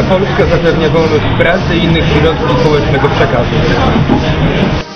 Polska zapewnia wolność prasy i innych środków społecznego przekazu.